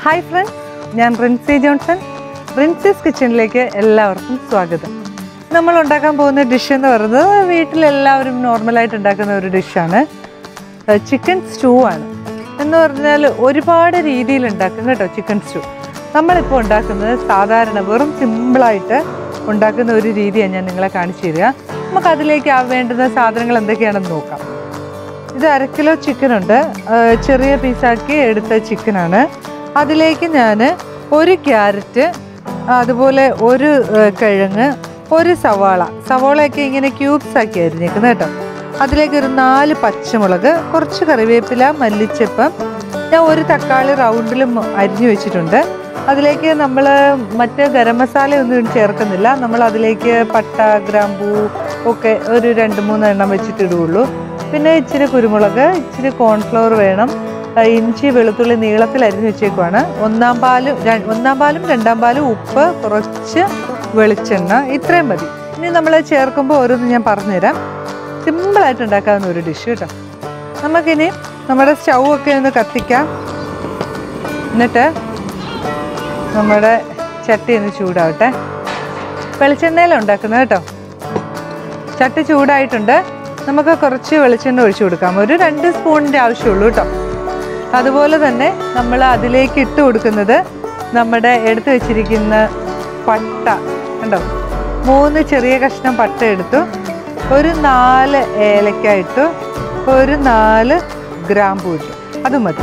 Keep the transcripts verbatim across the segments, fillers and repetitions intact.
Hi friends, ഞാൻ Rincy Johnson. റിൻസീസ് കിച്ചണിലേക്ക് എല്ലാവർക്കും സ്വാഗതം. നമ്മൾ ഉണ്ടാക്കാൻ പോകുന്ന ഡിഷ് എന്ന് പറയുന്നത് വീട്ടിലെല്ലാവരും നോർമലായിട്ട് ഉണ്ടാക്കുന്ന ഒരു ഡിഷാണ്. ചിക്കൻ സ്റ്റൂ ആണ്. എന്ന് പറഞ്ഞാൽ ഒരുപാട് രീതിയിൽ ഉണ്ടാക്കും കേട്ടോ ചിക്കൻ സ്റ്റൂ. നമ്മളിപ്പോൾ ഉണ്ടാക്കുന്നത് സാധാരണ വെറും സിമ്പിളായിട്ട് ഉണ്ടാക്കുന്ന ഒരു രീതിയാണ് ഞാൻ നിങ്ങളെ കാണിച്ചു തരിക. നമുക്ക് അതിലേക്ക് വേണ്ടുന്ന സാധനങ്ങൾ എന്തൊക്കെയാണെന്ന് നോക്കാം. ഇത് അര കിലോ ചിക്കനുണ്ട്. ചെറിയ പീസാക്കി എടുത്ത ചിക്കനാണ്. അതിലേക്ക് ഞാൻ ഒരു ക്യാരറ്റ്, അതുപോലെ ഒരു കിഴങ്ങ്, ഒരു സവാള സവാളയൊക്കെ ഇങ്ങനെ ക്യൂബ്സ് ആക്കി അരിഞ്ഞേക്കുന്നത് കേട്ടോ. അതിലേക്കൊരു നാല് പച്ചമുളക്, കുറച്ച് കറിവേപ്പില, മല്ലിച്ചപ്പം, ഞാൻ ഒരു തക്കാളി റൗണ്ടിലും അരിഞ്ഞു വെച്ചിട്ടുണ്ട്. അതിലേക്ക് നമ്മൾ മറ്റ് ഗരം മസാല ഒന്നും ചേർക്കുന്നില്ല. നമ്മൾ അതിലേക്ക് പട്ട, ഗ്രാമ്പൂ ഒക്കെ ഒരു രണ്ട് മൂന്ന് എണ്ണം വെച്ചിട്ട് ഇടുകയുള്ളൂ. പിന്നെ ഇച്ചിരി കുരുമുളക്, ഇച്ചിരി കോൺഫ്ലവർ വേണം. ഇഞ്ചി, വെളുത്തുള്ളി നീളത്തിൽ അരിഞ്ഞു വെച്ചേക്കുവാണ്. ഒന്നാം പാലും ഒന്നാം പാലും രണ്ടാം പാലും, ഉപ്പ്, കുറച്ച് വെളിച്ചെണ്ണ, ഇത്രയും മതി. ഇനി നമ്മൾ ചേർക്കുമ്പോൾ ഓരോന്ന് ഞാൻ പറഞ്ഞുതരാം. സിമ്പിളായിട്ട് ഉണ്ടാക്കാവുന്ന ഒരു ഡിഷ് കേട്ടോ. നമുക്കിനി നമ്മുടെ സ്റ്റൗ ഒക്കെ ഒന്ന് കത്തിക്കാം. എന്നിട്ട് നമ്മുടെ ചട്ടി ഒന്ന് ചൂടാവട്ടെ. വെളിച്ചെണ്ണയിലാണ് ഉണ്ടാക്കുന്നത് കേട്ടോ. ചട്ടി ചൂടായിട്ടുണ്ട്. നമുക്ക് കുറച്ച് വെളിച്ചെണ്ണ ഒഴിച്ചു കൊടുക്കാം. ഒരു രണ്ട് സ്പൂണിൻ്റെ ആവശ്യമുള്ളൂ കേട്ടോ. അതുപോലെ തന്നെ നമ്മൾ അതിലേക്ക് ഇട്ട് കൊടുക്കുന്നത് നമ്മുടെ എടുത്തു വെച്ചിരിക്കുന്ന പട്ട കണ്ടോ, മൂന്ന് ചെറിയ കഷ്ണം പട്ട എടുത്തു, ഒരു നാല് ഏലക്ക ഇട്ടു, ഒരു നാല് ഗ്രാമ്പൂ ഇട്ടു, അത് മതി.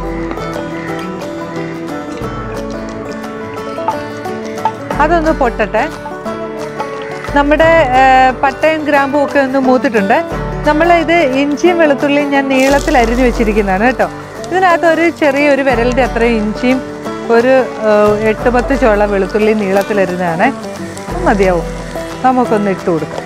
അതൊന്ന് പൊട്ടട്ടെ. നമ്മുടെ പട്ടയും ഗ്രാമ്പും ഒക്കെ ഒന്ന് മൂത്തിട്ടുണ്ട്. നമ്മളിത് ഇഞ്ചിയും വെളുത്തുള്ളിയും ഞാൻ നീളത്തിൽ അരിഞ്ഞു വെച്ചിരിക്കുന്നതാണ് കേട്ടോ. ഇതിനകത്ത് ഒരു ചെറിയൊരു വിരലിൻ്റെ അത്രയും ഇഞ്ചിയും ഒരു എട്ട് പത്ത് ചോള വെളുത്തുള്ളി നീളത്തിലരിഞ്ഞതാണ്. മതിയാവും. നമുക്കൊന്ന് ഇട്ട് കൊടുക്കാം.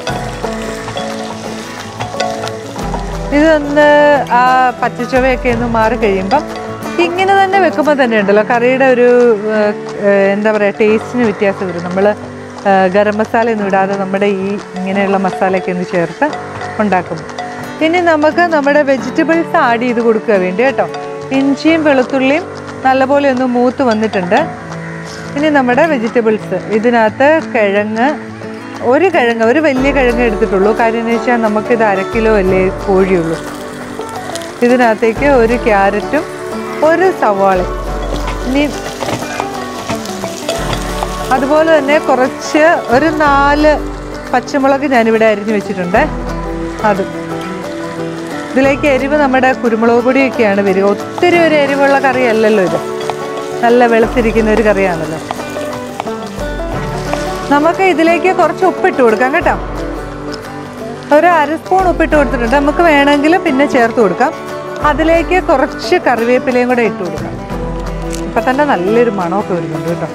ഇതൊന്ന് ആ പച്ചച്ചുവയൊക്കെ ഒന്ന് മാറി കഴിയുമ്പം ഇങ്ങനെ തന്നെ വെക്കുമ്പോൾ തന്നെ ഉണ്ടല്ലോ കറിയുടെ ഒരു എന്താ പറയുക, ടേസ്റ്റിന് വ്യത്യാസം വരും. നമ്മൾ ഗരം മസാല ഒന്നും ഇടാതെ നമ്മുടെ ഈ ഇങ്ങനെയുള്ള മസാലയൊക്കെ ഒന്ന് ചേർത്ത് ഉണ്ടാക്കും. ഇനി നമുക്ക് നമ്മുടെ വെജിറ്റബിൾസ് ആഡ് ചെയ്ത് കൊടുക്കുക വേണ്ടി കേട്ടോ. ഇഞ്ചിയും വെളുത്തുള്ളിയും നല്ലപോലെ ഒന്ന് മൂത്ത് വന്നിട്ടുണ്ട്. ഇനി നമ്മുടെ വെജിറ്റബിൾസ്, ഇതിനകത്ത് കിഴങ്ങ്, ഒരു കിഴങ്ങ്, ഒരു വലിയ കിഴങ്ങ് എടുത്തിട്ടുള്ളൂ. കാര്യം എന്ന് വെച്ചാൽ നമുക്കിത് അര കിലോ അല്ലേ കോഴിയുള്ളൂ. ഇതിനകത്തേക്ക് ഒരു ക്യാരറ്റും ഒരു സവാളയും, ഇനി അതുപോലെ തന്നെ കുറച്ച് ഒരു നാല് പച്ചമുളക് ഞാനിവിടെ അരിഞ്ഞു വെച്ചിട്ടുണ്ട്. അത് ഇതിലേക്ക് എരിവ് നമ്മുടെ കുരുമുളക് പൊടിയൊക്കെയാണ് വരിക. ഒത്തിരി ഒരു എരിവുള്ള കറിയല്ലല്ലോ ഇത്. നല്ല വെളുത്തിരിക്കുന്ന ഒരു കറിയാണല്ലോ. നമുക്ക് ഇതിലേക്ക് കുറച്ച് ഉപ്പിട്ട് കൊടുക്കാം കേട്ടോ. ഒരു അര സ്പൂൺ ഉപ്പിട്ട് കൊടുത്തിട്ടുണ്ട്. നമുക്ക് വേണമെങ്കിൽ പിന്നെ ചേർത്ത് കൊടുക്കാം. അതിലേക്ക് കുറച്ച് കറിവേപ്പിലയും കൂടെ ഇട്ട് കൊടുക്കാം. ഇപ്പം തന്നെ നല്ലൊരു മണമൊക്കെ വരുന്നുണ്ട് കേട്ടോ.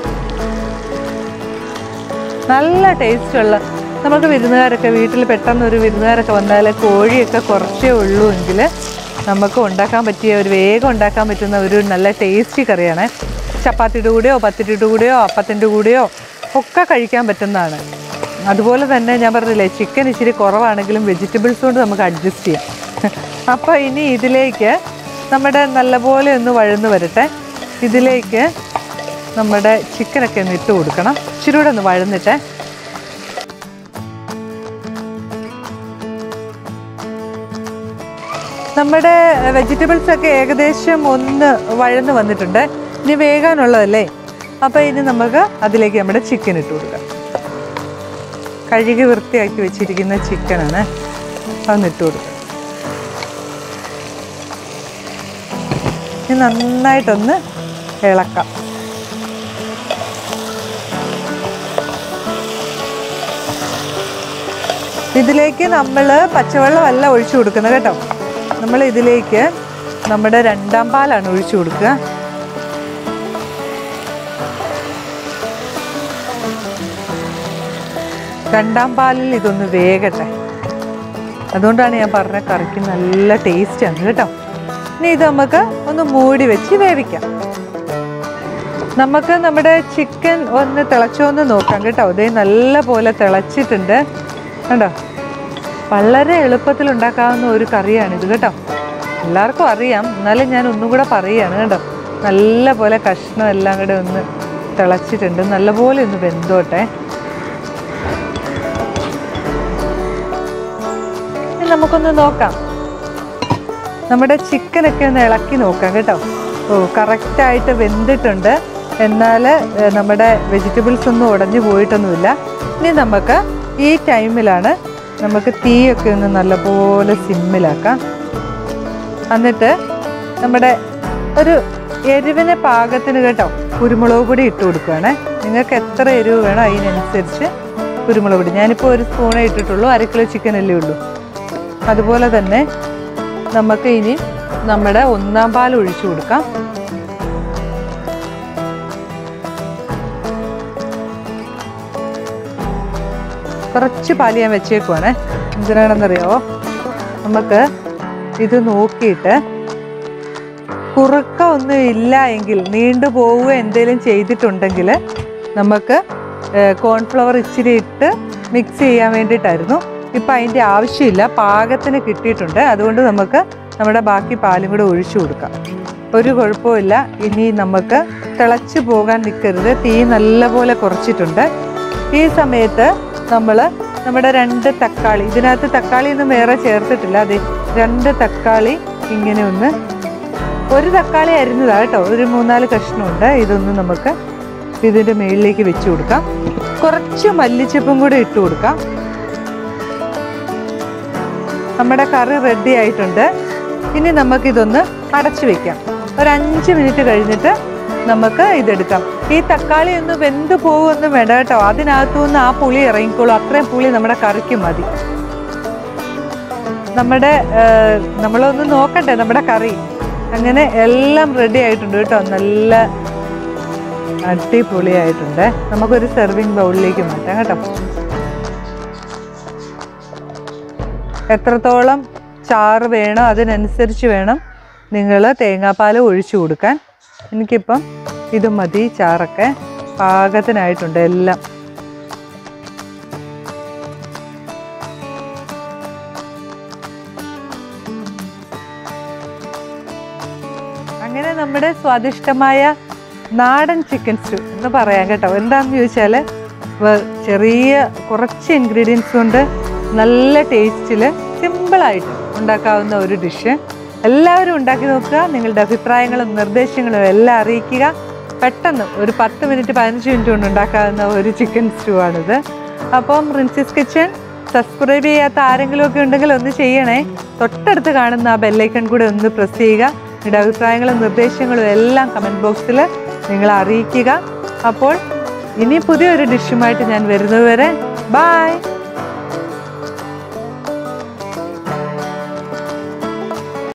നല്ല ടേസ്റ്റുള്ള, നമുക്ക് വിരുന്നുകാരൊക്കെ വീട്ടിൽ പെട്ടെന്നൊരു വിരുന്നുകാരൊക്കെ വന്നാൽ കോഴിയൊക്കെ കുറച്ചേ ഉള്ളൂ എങ്കിൽ നമുക്ക് ഉണ്ടാക്കാൻ പറ്റിയ ഒരു വേഗം ഉണ്ടാക്കാൻ പറ്റുന്ന ഒരു നല്ല ടേസ്റ്റി കറിയാണ്. ചപ്പാത്തിയുടെ കൂടെയോ പത്തിരിയുടെ കൂടെയോ അപ്പത്തിൻ്റെ കൂടെയോ ഒക്കെ കഴിക്കാൻ പറ്റുന്നതാണ്. അതുപോലെ തന്നെ ഞാൻ പറഞ്ഞില്ലേ, ചിക്കൻ ഇച്ചിരി കുറവാണെങ്കിലും വെജിറ്റബിൾസ് കൊണ്ട് നമുക്ക് അഡ്ജസ്റ്റ് ചെയ്യാം. അപ്പോൾ ഇനി ഇതിലേക്ക് നമ്മുടെ നല്ലപോലെ ഒന്ന് വഴന്ന് വരട്ടെ. ഇതിലേക്ക് നമ്മുടെ ചിക്കനൊക്കെ ഒന്ന് ഇട്ട് കൊടുക്കണം. ഇച്ചിരി കൂടെ ഒന്ന് വഴന്നിട്ട് നമ്മുടെ വെജിറ്റബിൾസൊക്കെ ഏകദേശം ഒന്ന് വഴന്ന് വന്നിട്ടുണ്ട്. ഇനി വേകാനുള്ളതല്ലേ. അപ്പോൾ ഇനി നമുക്ക് അതിലേക്ക് നമ്മുടെ ചിക്കൻ ഇട്ട് കൊടുക്കാം. കഴുകി വൃത്തിയാക്കി വെച്ചിരിക്കുന്ന ചിക്കനാണ്. അതൊന്ന് ഇട്ട് കൊടുക്കാം. ഇനി നന്നായിട്ടൊന്ന് ഇളക്കാം. ഇതിലേക്ക് നമ്മൾ പച്ചവെള്ളമല്ല ഒഴിച്ചു കൊടുക്കുന്നത് കേട്ടോ. നമ്മൾ ഇതിലേക്ക് നമ്മുടെ രണ്ടാം പാലാണ് ഒഴിച്ചു കൊടുക്കുക. രണ്ടാം പാലിൽ ഇതൊന്ന് വേകട്ടെ. അതുകൊണ്ടാണ് ഞാൻ പറഞ്ഞ കറിക്ക് നല്ല ടേസ്റ്റാണ് കേട്ടോ. ഇനി ഇത് നമുക്ക് ഒന്ന് മൂടി വെച്ച് വേവിക്കാം. നമുക്ക് നമ്മുടെ ചിക്കൻ ഒന്ന് തിളച്ചോന്ന് നോക്കാം കേട്ടോ. ഇതേ നല്ല പോലെ തിളച്ചിട്ടുണ്ട് കണ്ടോ. വളരെ എളുപ്പത്തിൽ ഉണ്ടാക്കാവുന്ന ഒരു കറിയാണിത് കേട്ടോ. എല്ലാവർക്കും അറിയാം, എന്നാലും ഞാൻ ഒന്നും കൂടെ പറയുകയാണ് കേട്ടോ. നല്ല പോലെ കഷ്ണം എല്ലാം കൂടെ ഒന്ന് തിളച്ചിട്ടുണ്ട്. നല്ലപോലെ ഒന്ന് വെന്തോട്ടെ. ഇനി നമുക്കൊന്ന് നോക്കാം. നമ്മുടെ ചിക്കനൊക്കെ ഒന്ന് ഇളക്കി നോക്കാം കേട്ടോ. ഓ, കറക്റ്റായിട്ട് വെന്തിട്ടുണ്ട്. എന്നാൽ നമ്മുടെ വെജിറ്റബിൾസ് ഒന്നും ഉടഞ്ഞു പോയിട്ടൊന്നുമില്ല. ഇനി നമുക്ക് ഈ ടൈമിലാണ് നമുക്ക് തീയൊക്കെ ഒന്ന് നല്ലപോലെ സിമ്മിലാക്കാം. എന്നിട്ട് നമ്മുടെ ഒരു എരിവിന് പാകത്തിന് കേട്ടോ കുരുമുളക് പൊടി ഇട്ട് കൊടുക്കുകയാണ്. നിങ്ങൾക്ക് എത്ര എരിവ് വേണം അതിനനുസരിച്ച് കുരുമുളക് പൊടി. ഞാനിപ്പോൾ ഒരു സ്പൂണേ ഇട്ടിട്ടുള്ളൂ, അര കിലോ ചിക്കനല്ലേ ഉള്ളൂ. അതുപോലെ തന്നെ നമുക്ക് ഇനി നമ്മുടെ ഒന്നാം പാൽ ഒഴിച്ചു കൊടുക്കാം. കുറച്ച് പാൽ ഞാൻ വെച്ചേക്കുവാണ്. എന്തിനാണെന്നറിയാമോ? നമുക്ക് ഇത് നോക്കിയിട്ട് കുറുക്ക ഒന്നും ഇല്ല എങ്കിൽ, നീണ്ടു പോവുക എന്തെങ്കിലും ചെയ്തിട്ടുണ്ടെങ്കിൽ നമുക്ക് കോൺഫ്ലവർ ഇച്ചിരി ഇട്ട് മിക്സ് ചെയ്യാൻ വേണ്ടിയിട്ടായിരുന്നു. ഇപ്പം അതിൻ്റെ ആവശ്യമില്ല, പാകത്തിന് കിട്ടിയിട്ടുണ്ട്. അതുകൊണ്ട് നമുക്ക് നമ്മുടെ ബാക്കി പാലും കൂടെ ഒഴിച്ചു കൊടുക്കാം. ഒരു കുഴപ്പമില്ല. ഇനി നമുക്ക് തിളച്ച് പോകാൻ നിൽക്കരുത്. തീ നല്ലപോലെ കുറച്ചിട്ടുണ്ട്. ഈ സമയത്ത് നമ്മൾ നമ്മുടെ രണ്ട് തക്കാളി, ഇതിനകത്ത് തക്കാളി ഒന്നും വേറെ ചേർത്തിട്ടില്ല. അതെ, രണ്ട് തക്കാളി ഇങ്ങനെ ഒന്ന്, ഒരു തക്കാളി അരിഞ്ഞതാണ് കേട്ടോ, ഒരു മൂന്നാല് കഷ്ണമുണ്ട്. ഇതൊന്ന് നമുക്ക് ഇതിൻ്റെ മുകളിലേക്ക് വെച്ച് കൊടുക്കാം. കുറച്ച് മല്ലിച്ചപ്പും കൂടെ ഇട്ട് കൊടുക്കാം. നമ്മുടെ കറി റെഡി ആയിട്ടുണ്ട്. ഇനി നമുക്കിതൊന്ന് അടച്ചു വെക്കാം. ഒരു അഞ്ച് മിനിറ്റ് കഴിഞ്ഞിട്ട് നമുക്ക് ഇതെടുക്കാം. ഈ തക്കാളി ഒന്ന് വെന്ത് പോകുമൊന്നും വേണ്ട കേട്ടോ, അതിനകത്തുനിന്ന് ആ പുളി ഇറങ്ങിക്കോളൂ. അത്രയും പുളി നമ്മുടെ കറിക്ക് മതി. നമ്മുടെ നമ്മളൊന്ന് നോക്കട്ടെ നമ്മുടെ കറി. അങ്ങനെ എല്ലാം റെഡി ആയിട്ടുണ്ട് കേട്ടോ, നല്ല അടിപൊളിയായിട്ടുണ്ട്. നമുക്കൊരു സെർവിങ് ബൗളിലേക്ക് മാറ്റാം കേട്ടോ. എത്രത്തോളം ചാറ് വേണോ അതിനനുസരിച്ച് വേണം നിങ്ങൾ തേങ്ങാപ്പാൽ ഒഴിച്ചു കൊടുക്കാൻ. എനിക്കിപ്പം ഇത് മതി, ചാറൊക്കെ പാകത്തിനായിട്ടുണ്ട് എല്ലാം. അങ്ങനെ നമ്മുടെ സ്വാദിഷ്ടമായ നാടൻ ചിക്കൻ സ്റ്റൂ എന്ന് പറയാം കേട്ടോ. എന്താണെന്ന് ചോദിച്ചാൽ ചെറിയ കുറച്ച് ഇൻഗ്രീഡിയൻസ് കൊണ്ട് നല്ല ടേസ്റ്റിൽ സിമ്പിളായിട്ട് ഉണ്ടാക്കാവുന്ന ഒരു ഡിഷ്. എല്ലാവരും ഉണ്ടാക്കി നോക്കുക. നിങ്ങളുടെ അഭിപ്രായങ്ങളും നിർദ്ദേശങ്ങളും എല്ലാം അറിയിക്കുക. പെട്ടെന്ന് ഒരു പത്ത് മിനിറ്റ് പതിനഞ്ച് മിനിറ്റ് കൊണ്ട് ഉണ്ടാക്കാവുന്ന ഒരു ചിക്കൻ സ്റ്റൂ ആണിത്. അപ്പം റിൻസിസ് കിച്ചൺ സബ്സ്ക്രൈബ് ചെയ്യാത്ത ആരെങ്കിലും ഒക്കെ ഉണ്ടെങ്കിൽ ഒന്ന് ചെയ്യണേ. തൊട്ടടുത്ത് കാണുന്ന ആ ബെല്ലൈക്കൺ കൂടെ ഒന്ന് പ്രസ് ചെയ്യുക. നിങ്ങളുടെ അഭിപ്രായങ്ങളും നിർദ്ദേശങ്ങളും എല്ലാം കമൻറ്റ് ബോക്സിൽ നിങ്ങൾ അറിയിക്കുക. അപ്പോൾ ഇനി പുതിയൊരു ഡിഷുമായിട്ട് ഞാൻ വരുന്നതുവരെ ബൈ.